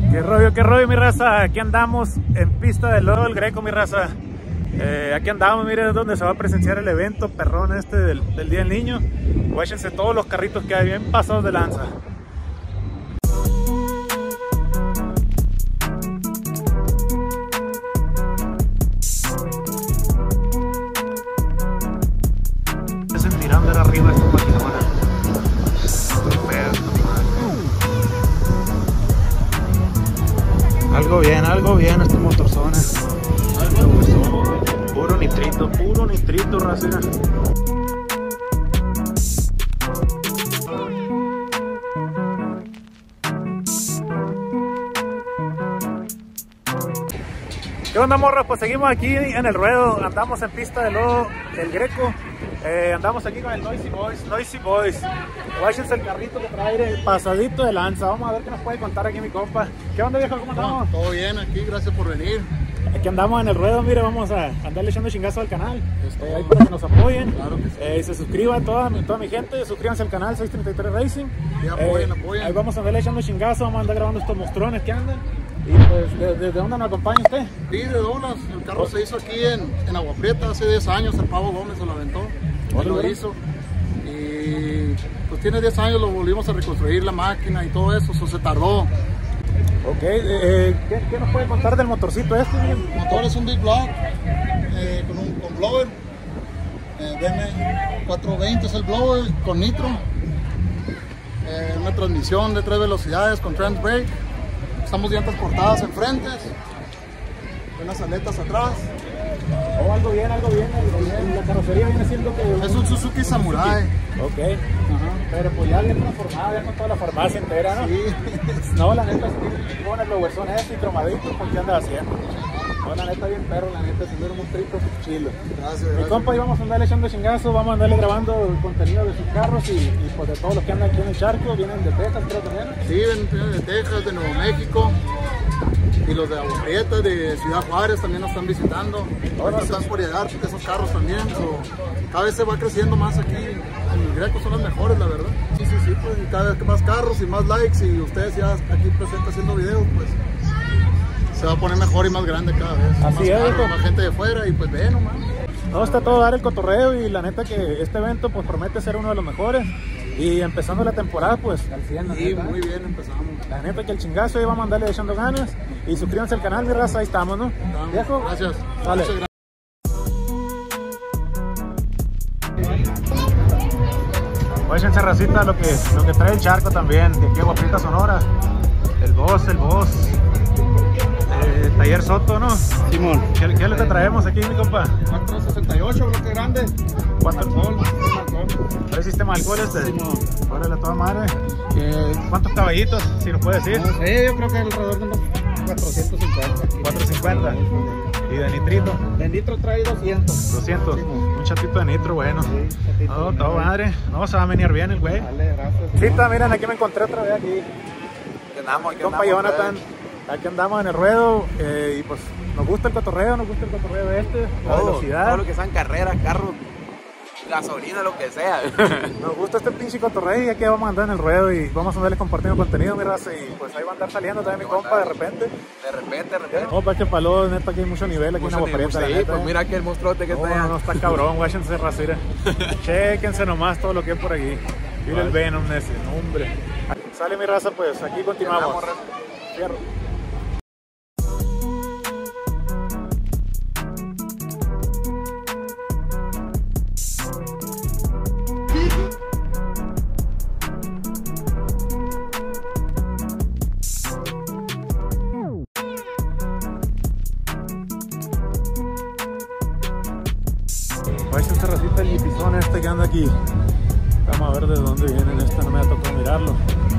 Qué rollo, mi raza. Aquí andamos en pista de lodo del Greco, mi raza. Aquí andamos, miren donde se va a presenciar el evento perrón este del Día del Niño. Guáchense todos los carritos que hay bien pasados de lanza. Mirando de arriba esta maquinona. Algo bien este motorzona. Puro nitrito, racina. ¿Qué onda, morra? Pues seguimos aquí en el ruedo, andamos en pista de lodo del Greco. Andamos aquí con el Noisy Boys. Guáchense el carrito que trae pasadito de lanza. Vamos a ver qué nos puede contar aquí mi compa. ¿Qué onda, viejo? ¿Cómo estamos? Todo bien aquí, gracias por venir. Aquí andamos en el ruedo, mire, vamos a andarle echando chingazo al canal. Ahí para que nos apoyen. Claro que sí. Se suscriban toda mi gente, suscríbanse al canal 633 Racing. Y apoyen. Ahí vamos a andarle echando chingazo, vamos a andar grabando estos mostrones que andan. Y pues, ¿desde dónde nos acompaña usted? Sí, de Douglas. El carro se hizo aquí en Agua Prieta hace 10 años. El Pavo Gómez se lo aventó. Él lo hizo. Y pues tiene 10 años, lo volvimos a reconstruir la máquina y todo eso. Eso se tardó. Ok, ¿qué nos puede contar del motorcito este? El motor es un Big Block con blower. DM420 es el blower con nitro. Una transmisión de 3 velocidades con trans brake. Estamos llantas cortadas enfrente, unas aletas atrás. Oh, algo bien. La carrocería viene siendo que... Es un Suzuki Samurai. Ok. Ajá. Pero pues ya bien transformada, ya con toda la farmacia entera, ¿no? Sí. No, la neta, sí, con el blowerzón este y cromadito, ¿por qué andas haciendo? No, la neta, bien perro, la neta, se un trito chilo. Gracias. Mi compa, y vamos a andarle echando chingazo, vamos a andarle grabando el contenido de sus carros y pues de todos los que andan aquí en el charco, vienen de Texas, creo que vienen. Sí, vienen de Texas, de Nuevo México. Y los de Agua Prieta, de Ciudad Juárez también nos están visitando. Ahora están por llegar esos carros también. Cada vez se va creciendo más aquí. En el Greco son los mejores, la verdad. Sí, pues y cada vez más carros y más likes. Y ustedes ya aquí presentes haciendo videos, pues se va a poner mejor y más grande cada vez. Así más es, carros, más gente de fuera y pues ve nomás. No, está todo dar el cotorreo y la neta que este evento pues promete ser uno de los mejores. Y empezando la temporada pues al 100, sí, muy bien empezamos. La neta que el chingazo, ahí vamos a andarle echando ganas. Y suscríbanse al canal, mi raza, ahí estamos, ¿no? ¿Viejo? Gracias. Vale. Guáchense, racita, lo que trae el charco también, de aquí a Agua Prieta, Sonora. El boss. Taller Soto, ¿no? Simón. ¿Qué le traemos aquí, mi compa? 468, bloque grande. ¿Trae sistema de alcohol este? Simón. Órale, toda madre. ¿Cuántos caballitos, si nos puede decir? No sé, yo creo que alrededor de unos 450. 450. ¿Y de nitrito? De nitro trae 200. 200. Sí, un chatito de nitro, bueno. Sí, no, todo madre. No, se va a venir bien el güey. Dale, gracias. Cita, miren, aquí me encontré otra vez aquí. Compa Jonathan. Aquí andamos en el ruedo y pues nos gusta el cotorreo de este, la velocidad. Todo lo que sean carreras, carros, gasolina, lo que sea. Nos gusta este pinche cotorreo y aquí vamos a andar en el ruedo y vamos a andarles compartiendo contenido, mi raza, y pues ahí va a andar saliendo también mi compa de repente. De repente. Compa, que palo, neta, aquí hay mucho nivel aquí en Agua Prieta. Sí, pues mira aquí el monstruote que está allá. No, está cabrón, guáchense, raza, mira. Chéquense nomás todo lo que hay por aquí. Mira el Venom ese, hombre. Sale mi raza, pues aquí continuamos. Fierro. Esta racita, el lipizón este que anda aquí. Vamos a ver de dónde vienen. Este no me ha tocado mirarlo.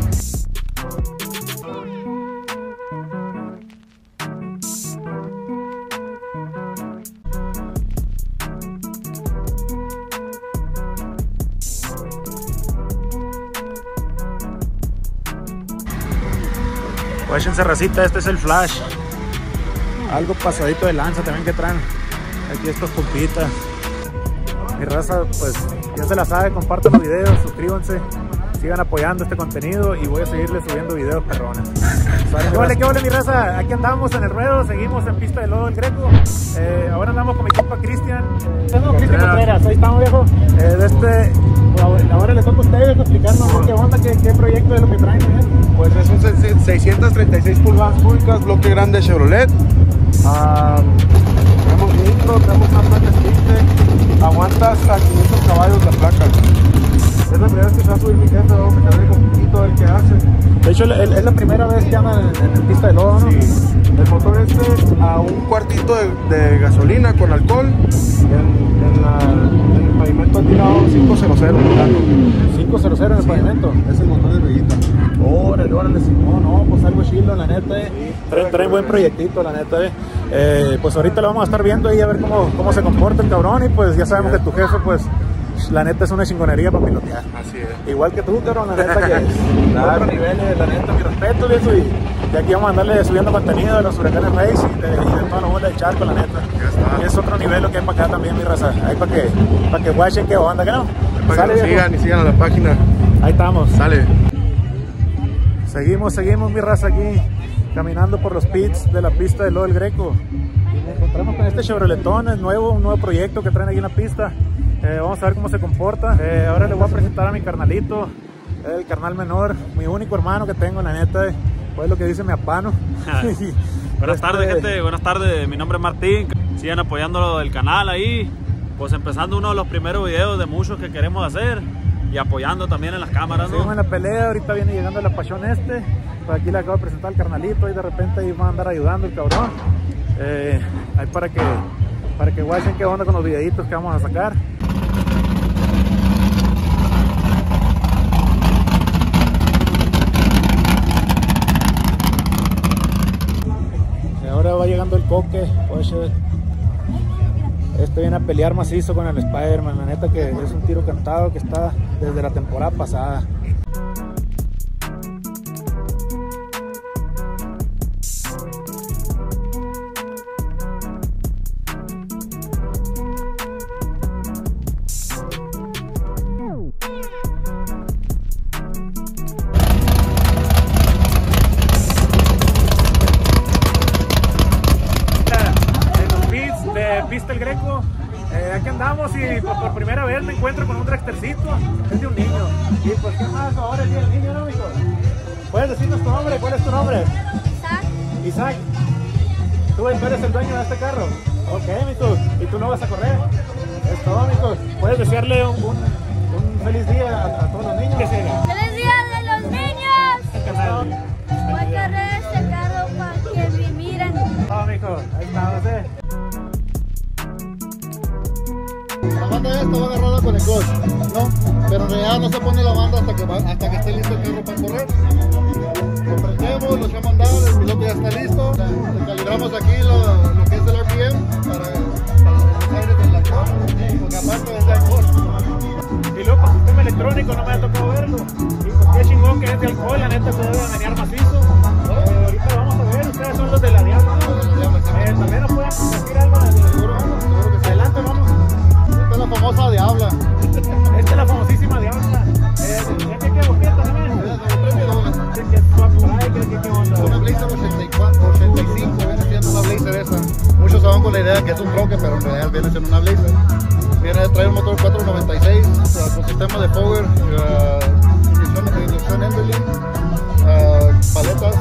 Guáchense, racita, este es el Flash. Algo pasadito de lanza también que traen. Aquí estos compitas. Mi raza, pues ya se la sabe, compartan los videos, suscríbanse. sigan apoyando este contenido y voy a seguirles subiendo videos perrones. ¿Qué vale mi raza? Aquí andamos en el ruedo, seguimos en Pista de Lodo del Greco. Ahora andamos con mi compa Cristian. Cristian Contreras, ahí estamos, viejo. Ahora les toca a ustedes explicarnos qué onda, qué proyecto es lo que traen. Pues es un 636 pulgadas cúbicas, bloque grande Chevrolet. Tenemos nitro, tenemos una placa stick, aguanta hasta 500 caballos la placa. Es la primera vez que se va a subir mi jefe, vamos a cargar un poquito el que hace. De hecho, es la primera vez que anda en Pista de Lodo, ¿no? Sí. El motor a un cuartito de gasolina con alcohol. En el pavimento ha tirado 500. 500 en el pavimento. Es el motor de Bellita. Órale, no, pues algo chilo, la neta, traen buen proyectito, la neta, pues ahorita lo vamos a estar viendo ahí a ver cómo se comporta el cabrón y pues ya sabemos que tu jefe, pues, la neta es una chingonería para pilotear. Así es. Igual que tú, cabrón, la neta que es otro nivel, la neta, mi respeto, viejo, y aquí vamos a andarle subiendo contenido de los Huracanes Racing y de toda la bola de charco, la neta. Y es otro nivel lo que hay para acá también, mi raza, ahí para que guachen qué onda, ¿qué no? Para que nos sigan a la página. Ahí estamos. Sale. Seguimos mi raza aquí, caminando por los pits de la Pista de Lodo del Greco. Y nos encontramos con este Chevroletón, un nuevo proyecto que traen aquí en la pista. Vamos a ver cómo se comporta. Ahora les voy a presentar a mi carnalito, el carnal menor, mi único hermano que tengo, la neta, pues lo que dice mi apano. Buenas tardes, gente, buenas tardes, mi nombre es Martín. Sigan apoyando el canal ahí, pues empezando uno de los primeros videos de muchos que queremos hacer. Y apoyando también en las cámaras, ¿no? Seguimos en la pelea, ahorita viene llegando el apachón por aquí le acabo de presentar al carnalito y de repente ahí va a andar ayudando el cabrón. Ahí para que guachen qué onda con los videitos que vamos a sacar. Y ahora va llegando el coque, guache. Este viene a pelear macizo con el Spider-Man, la neta que es un tiro cantado que está desde la temporada pasada. Pista el Greco, aquí andamos y pues, por primera vez me encuentro con un dragstercito, es de un niño. Y pues qué más, ahora es día del niño, ¿no, mijo? ¿Puedes decirnos tu nombre? ¿Cuál es tu nombre? Isaac. ¿Tú eres el dueño de este carro? Ok, mijo. ¿Y tú no vas a correr? Es todo, mijo. ¿Puedes desearle un feliz día a todos los niños? ¡Feliz día de los niños! Voy a correr este carro para que me miren. No, mijo, ahí estamos, La banda esta va agarrada con el clutch, ¿no? Pero en realidad no se pone la banda hasta que esté listo el carro para correr. Lo prendemos, lo echamos a andar, el piloto ya está listo. Le calibramos aquí lo que es el RPM para los aires del alcohol, porque aparte es de alcohol. Y luego con sistema electrónico no me ha tocado verlo. Y pues qué chingón que es de alcohol, la neta se debe menear macizo. Ahorita vamos a ver, ustedes son los de la Diabla. También nos pueden decir algo de seguro. Adelante, vamos. Esta es la famosa Diabla. Esta es la famosísima Diabla. ¿Qué boqueta también? Una Blazer 85, viene siendo una Blazer esa. Muchos se van con la idea de que es un troque, pero en realidad viene siendo una Blazer. Viene a traer un motor 496 con sistema de power, inyección Enderlin, paletas,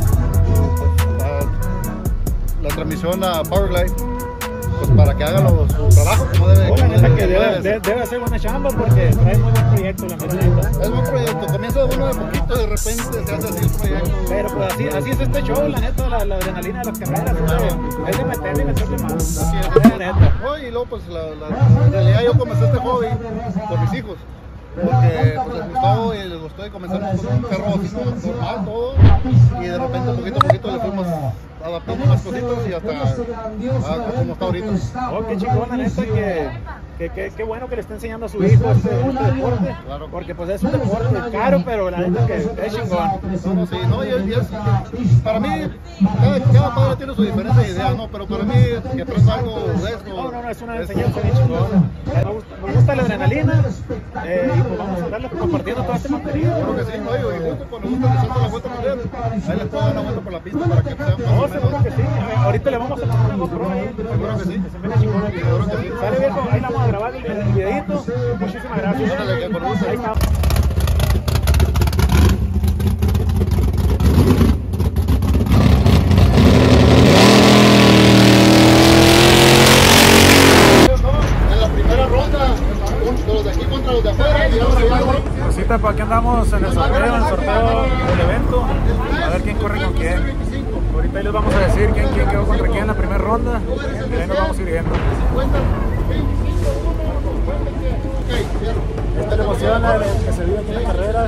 la transmisión a Powerglide, pues para que haga su trabajo como debe. Debe hacer buena chamba porque trae muy buen proyecto, la neta. Es buen proyecto, comienza de uno de poquito y de repente se hace así el proyecto. Pero pues así es este show, la neta, la adrenalina de las carreras, es de meterle más. Así es, neta. Y luego pues en realidad yo comencé este hobby por mis hijos. Porque pues, les gustó y comenzamos con un carro así normal todo y de repente poquito a poquito le fuimos adaptando más cositas y hasta como está ahorita. Oh, qué chingón, la neta, Qué bueno que le está enseñando a su hijo este deporte, Claro. porque pues es un deporte caro, pero la neta que es chingón. No, sí, no, para mí, cada padre tiene su diferente idea, ¿no? Pero para mí, que aprenda algo de esto. No, es una enseñanza bien chingona. Me gusta la adrenalina y pues vamos a andarle compartiendo todo este contenido. Claro que sí, no, y justo cuando gusta que salga la vuelta con él, ahí les puedo dar una vuelta por la pista para que sean más o No, menos. seguro que sí. Ahorita le vamos a poner una GoPro ahí. Seguro que sí. Se mira chingón aquí. Seguro que sí. Sale viejo, ahí la vamos a grabar el videito. Muchísimas gracias. Ándale, que con gusto. Ahí está. En la primera ronda, los de aquí contra los de afuera, y vamos a llevar. Cosita, para que andamos en el sorteo del evento. A ver quién corre con quién. Ahorita ahí les vamos a decir quién quedó contra quién en la primera ronda. Y ahí nos vamos a ir viendo. 50, 25, 1, ok, cierro. Esta le emociona que se vive aquí en las carreras.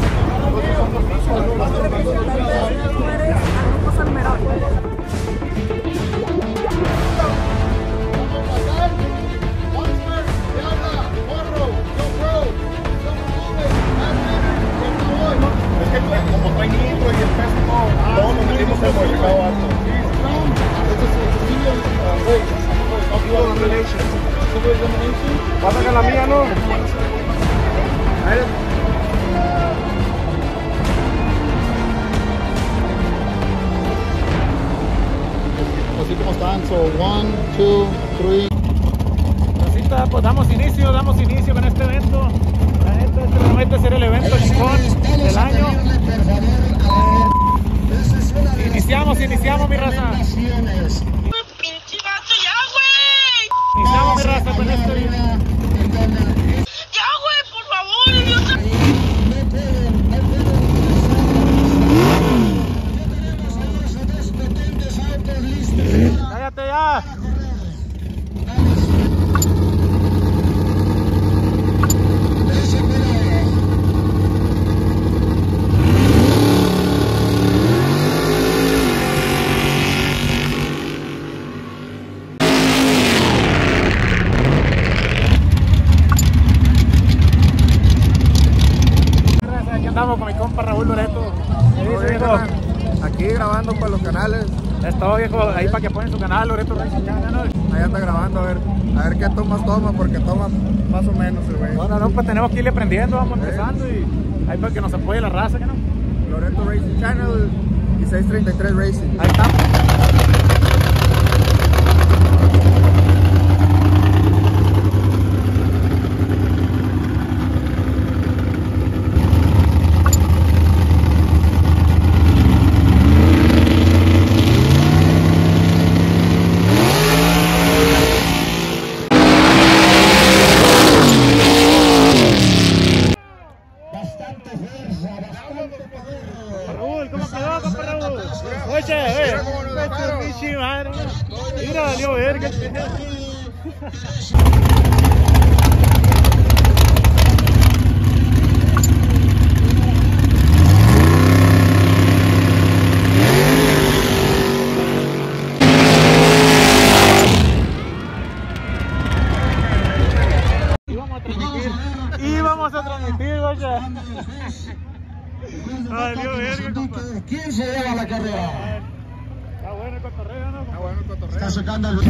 Es que como trae nitro y el peso, todos nos metimos en modificado alto. ¿Vas a sacar la mía, no? Así como están, so 1, 2, 3. Rosita, pues damos inicio con este evento. La neta, este promete ser el evento chingón del año. Iniciamos mi raza. Iniciamos mi raza con este video. Cállate ya. Aquí andamos con mi compa Raúl Loreto. ¿Qué dice, viejo? Aquí grabando para los canales. Es todo, viejo, ahí para que ponen su canal, Loreto Racing Channel, ¿no? Ahí anda grabando, a ver qué tomas toma, porque toma más o menos el güey. No, pues tenemos que irle aprendiendo, vamos empezando y ahí para que nos apoye la raza, ¿que no? Loreto Racing Channel y 633 Racing. Ahí estamos. Raúl, ¿cómo quedó, compa Raúl? Oye, mira, valió verga. Íbamos a transmitir, oye. Valió verga, compa. ¿Quién se lleva la carrera? Está bueno el cotorreo, ¿no? Está bueno el cotorreo. Está sacando el...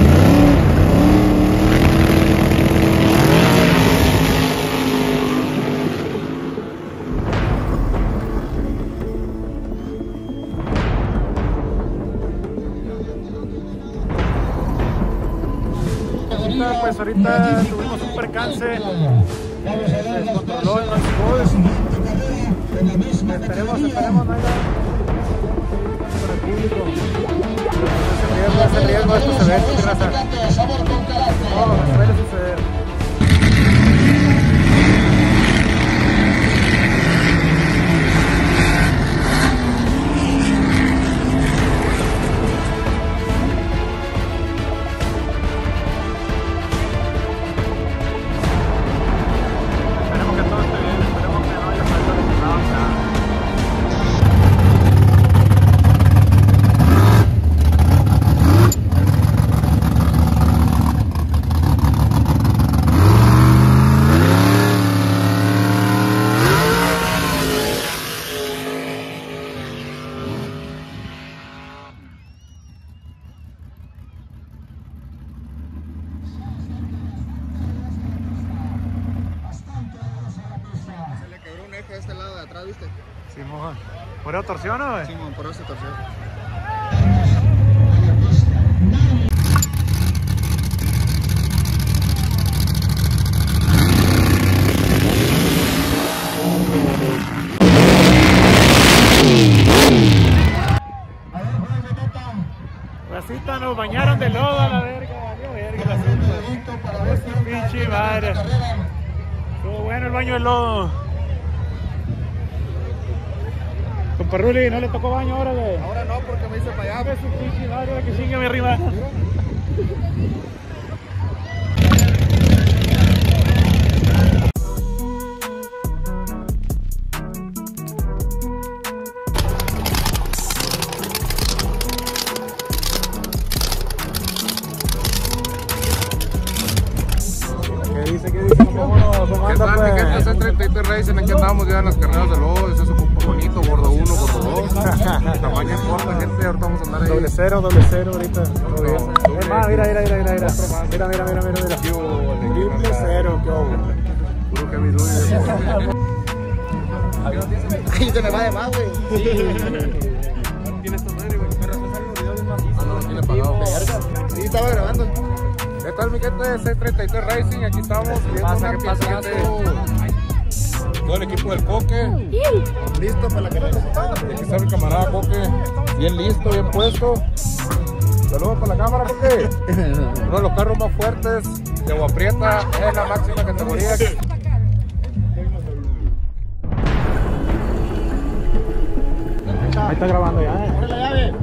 Pues ahorita tuvimos un percance, se descontroló el Noisy Boys. Esperemos no haya con el público. Ese riesgo, esto se ve, raza. No, suele suceder. Simón. ¿Por eso torsió, no, güey? Simón, por eso se torció. Racita, nos bañaron de lodo a la verga, valió verga la cinta. Esa pinche madre. Estuvo bueno el baño de lodo. Compa Ruli, ¿no le tocó baño ahora, güey? Ahora no, porque me hice para allá. Esa pinche madre que sigue arriba. ¿Qué tal, mi gente? C33 Racing, aquí andamos ya en las carreras de lodo. Ese es un poco bonito, gordo 1, gordo 2. Tamaño importa, gente. Ahorita vamos a andar ahí. Doble cero ahorita. Todo bien. Es más, mira. Mira. Triple cero, qué obvio. Puro que mi dude. Ahí se me va de más, güey. ¿Tiene esta madre, güey? Ah, no, lo tiene pagado. Sí, estaba grabando. ¿Qué tal, mi gente? C33 Racing, aquí estamos. ¿Qué pasa? Todo el equipo del Coque. Listo para la carrera. Aquí está mi camarada Coque. Bien listo, bien puesto. Saludos para la cámara, Coque. Uno de los carros más fuertes de Agua Prieta en la máxima categoría. Ahí está grabando ya, ¡Abre la llave!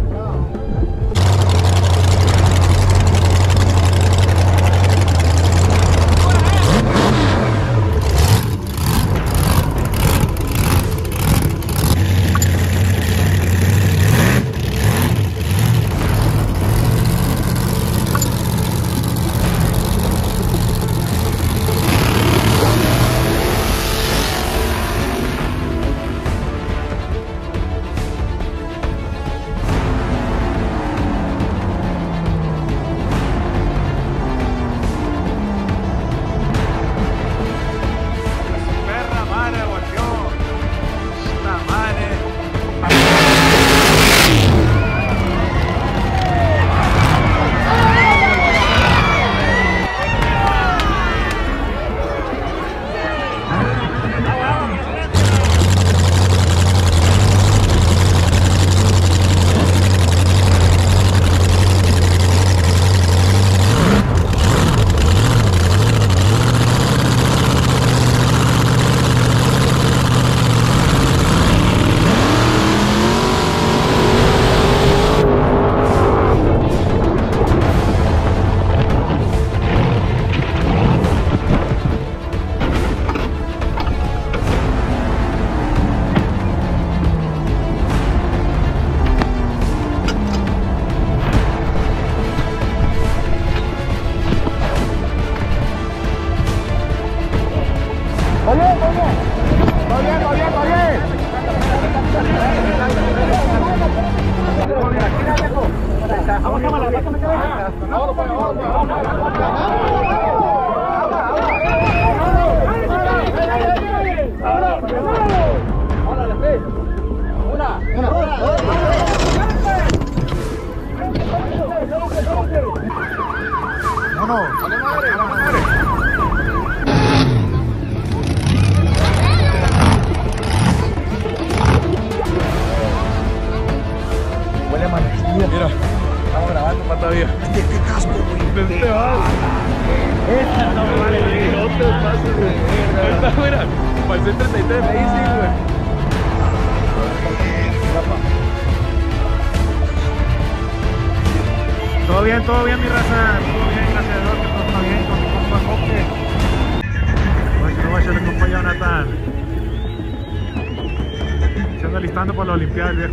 Mira, estamos grabando para todavía. ¿Qué casco, güey? Te vas. Esta no vale, No te pases, güey. Esta, mira, para el C33 Racing, güey. Todo bien, mi raza. Todo bien, gracias a Dios, que todo está bien con mi compa Coque. No vaya a echarle compa Jonathan. Se anda listando para la Olimpiada, el viejo.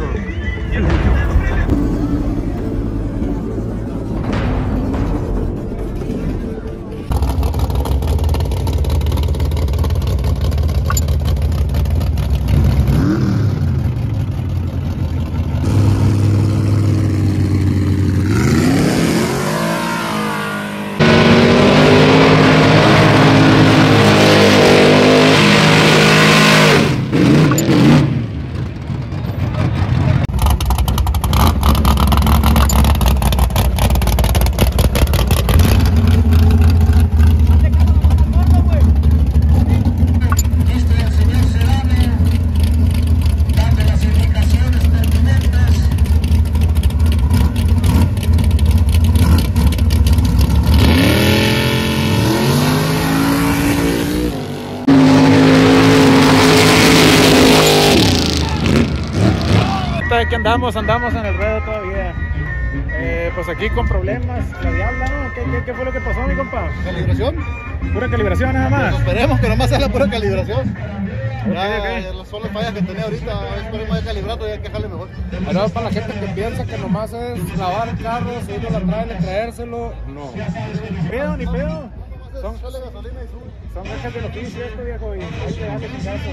andamos en el ruedo todavía. Pues aquí con problemas, la diabla, ¿no? ¿Qué fue lo que pasó, mi compa? ¿Calibración? Pura calibración nada más. Esperemos que nomás sea la pura calibración. Ya, son las fallas que tenía ahorita, esperemos vaya calibrando y hay que dejarle mejor. Pero para la gente que piensa que nomás es lavar el carro, subirlo a la trailer, traérselo, no. Pedo, ni pedo. Son Echarle gasolina y sube. Son rejas del oficio esto, viejo, y hay que darle chingazo.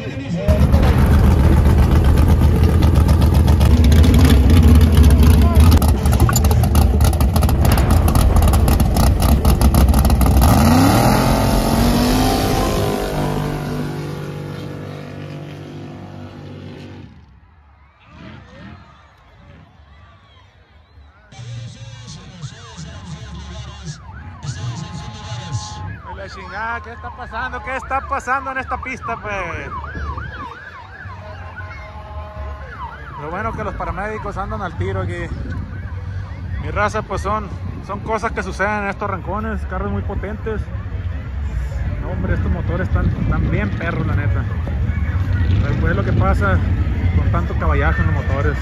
La chingada, ¿qué está pasando? ¿Qué está pasando en esta pista, pues? Lo bueno que los paramédicos andan al tiro aquí. Mi raza, pues son cosas que suceden en estos rincones, carros muy potentes. No, hombre, estos motores están bien perros, la neta. Después es lo que pasa con tanto caballaje en los motores.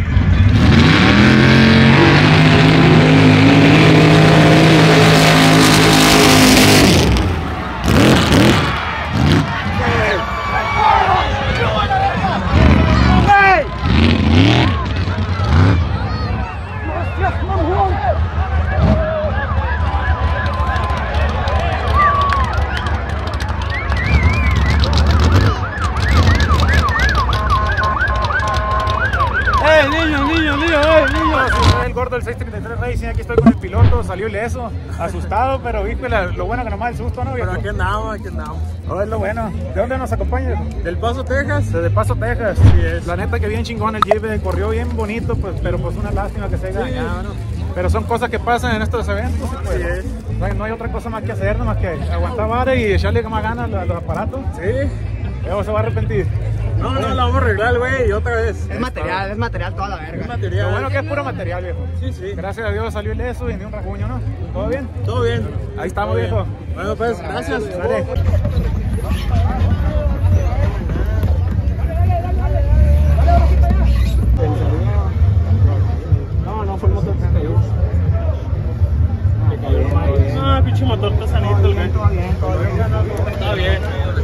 El gordo del 633 Racing, aquí estoy con el piloto, salió ileso, asustado, pero híjole, lo bueno que nomás el susto, ¿no, viejo? Pero aquí andamos, Oh, es lo bueno. ¿De dónde nos acompañas? Del Paso, Texas. Desde Paso, Texas. Sí es. La neta que bien chingón el Jeep, corrió bien bonito, pues, pero pues una lástima que se haya dañado, ¿no? Pero son cosas que pasan en estos eventos, pues, Sí no hay otra cosa más que hacer, nomás que aguantar vara y echarle más ganas a los aparatos. Sí. Luego se va a arrepentir. No, la vamos a arreglar, güey, y otra vez. Es material toda la verga. Es material. Lo bueno que es puro material, viejo. Sí. Gracias a Dios salió ileso y ni un rasguño, ¿no? ¿Todo bien? Todo bien. Ahí estamos, viejo. Bueno, pues, gracias. Dale. No fue el motor que se cayó. Ah, pinche motor está sanito, el güey. Todo bien. Está bien.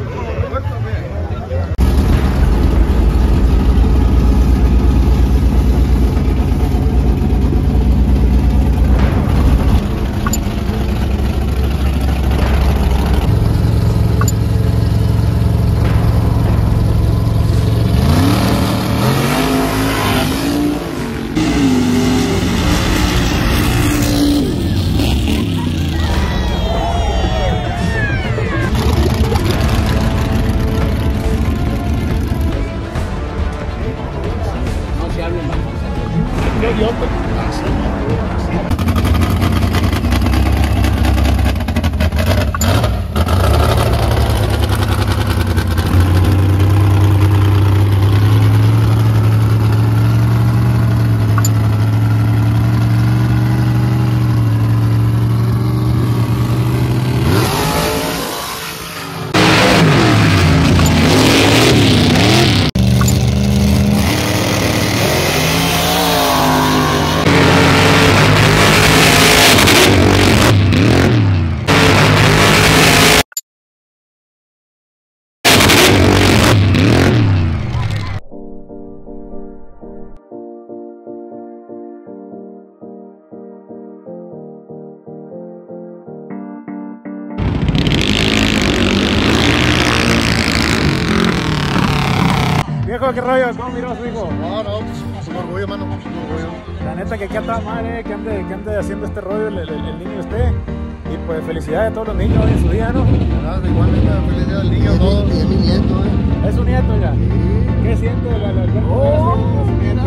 Viejo, ¿qué rollo? ¿Cómo miró a su hijo? No, pues, un orgullo, mano, un orgullo. La neta que aquí a toda madre, que ande haciendo este rollo el niño usted. Y pues felicidades a todos los niños hoy en su día, ¿no? Nada, igualmente, feliz día del niño a todos. Y es mi nieto, Es su nieto ya. ¿Qué siente su nieto?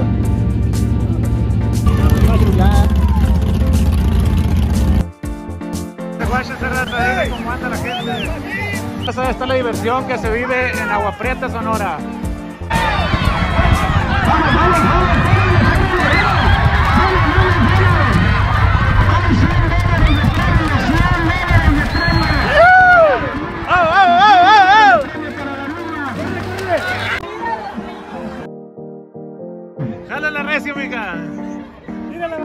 Una chulada. Guáchense, raza, ahí cómo anda la gente. Esta es la diversión que se vive en Agua Prieta, Sonora. Jálala, mija. Mírala.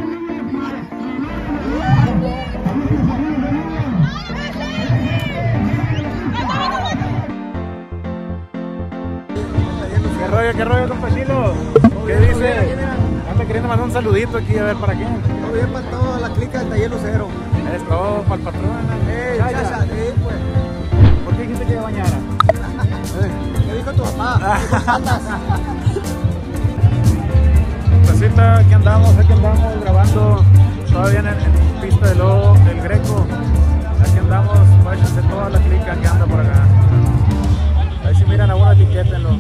¿Qué rollo, compa Chilo? ¿Qué dice? Anda queriendo mandar un saludito aquí, a ver, ¿para qué? Todo bien para toda la clica del taller Lucero. Es todo, para el patrón. Chacha, sí, pues. ¿Por qué dijiste que iba a bañara? ¿Qué dijo tu papá? Casita, aquí andamos grabando todavía en pista de lodo del Greco. Aquí andamos, váyanse toda la clica que anda por acá. Ahí si miran a uno, etiquétenlo.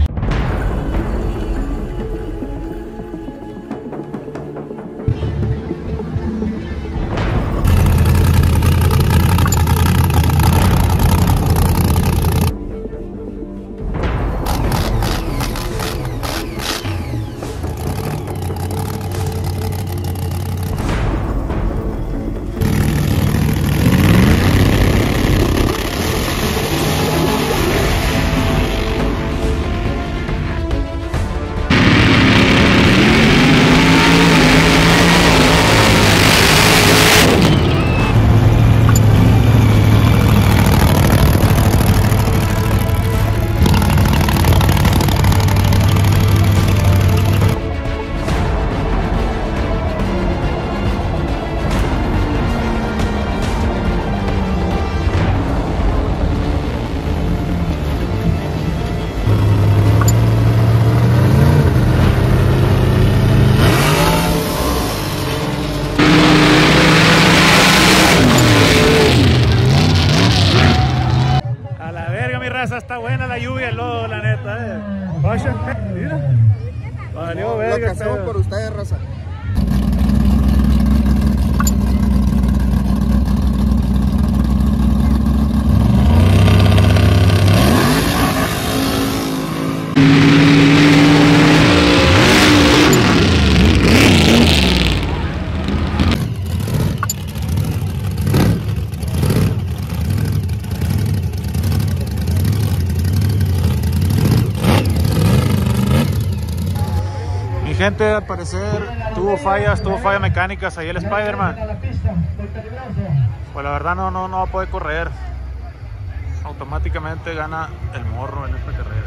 Está buena la lluvia, el lodo, la neta, Vaya, mira. Valió verga. Lo que hacemos por ustedes, raza. Gente, al parecer tuvo fallas mecánicas ahí el Spider-Man. Pues la verdad no va a poder correr. Automáticamente gana el morro en esta carrera.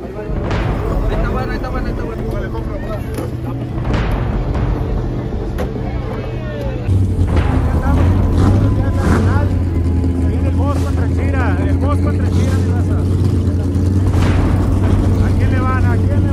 Ahí está bueno. Vale, compra. Se viene el Boss contra Chira, mi raza. ¿A quién le van?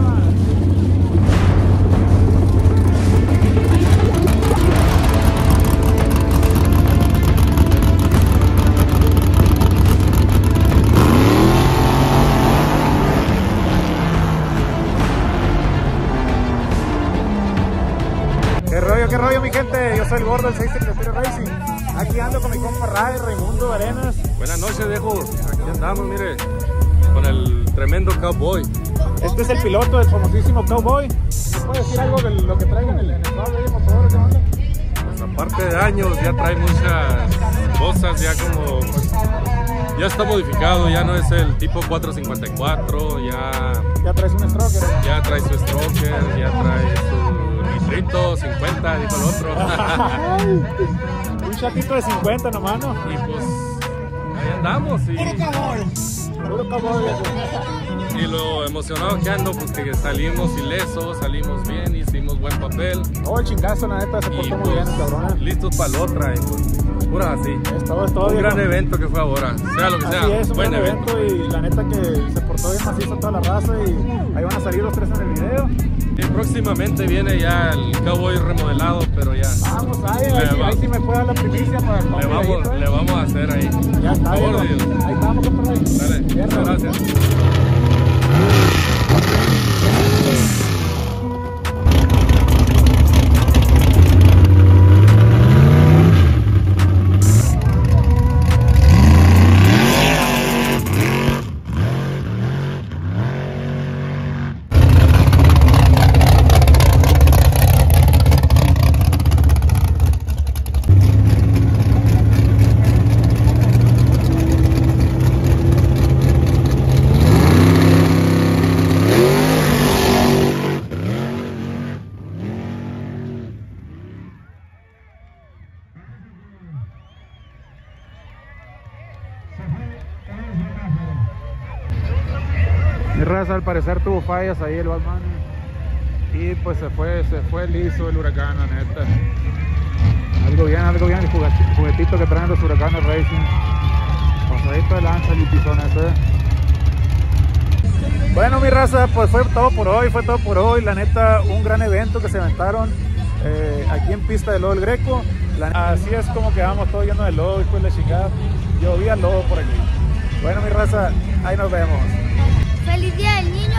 ¿Qué rollo, mi gente? Yo soy el gordo del 633 Racing. Aquí ando con mi compa Raimundo Arenas. Buenas noches, viejo. Aquí andamos, mire, con el tremendo Cowboy. Este es el piloto del famosísimo Cowboy. ¿Me puede decir algo de lo que traigan en el motor? ¿Qué onda? Pues aparte de años, ya trae muchas cosas, ya como... Pues, ya está modificado, ya no es el tipo 454, ya traes un stroker. Ya trae su stroker, ya trae su litrito 50, dijo el otro. Un chatito de 50 nomás, ¿no? Y pues ahí andamos. Puro Cowboy. Y lo emocionado que ando, pues que salimos ilesos, salimos bien, hicimos buen papel. Oh, el chingazo, la neta, se portó muy bien, cabrón. Listos para la otra, y pues, pura así. Es todo un gran evento que fue ahora, sea lo que sea. Así es, un buen gran evento y la neta que se portó bien macizo toda la raza y ahí van a salir los tres en el video. Y próximamente viene ya el Cowboy remodelado, pero ya. Vamos, ahí sí me puede dar la primicia para el le vamos a hacer ahí. Ya está, ahí estamos, compadre. Dale, muchas gracias. Mi raza al parecer tuvo fallas ahí el Batman y pues se fue liso el huracán, la neta. Algo bien el juguetito que traen los Huracanes Racing. Pasadito de lanza el pitón ese. Bueno, mi raza, pues fue todo por hoy, la neta, un gran evento que se aventaron aquí en pista de Lodo el Greco. Así es como quedamos todos llenos de lodo y pues la chingada, llovía lodo por aquí. Bueno, mi raza, ahí nos vemos. ¡Feliz Día del Niño!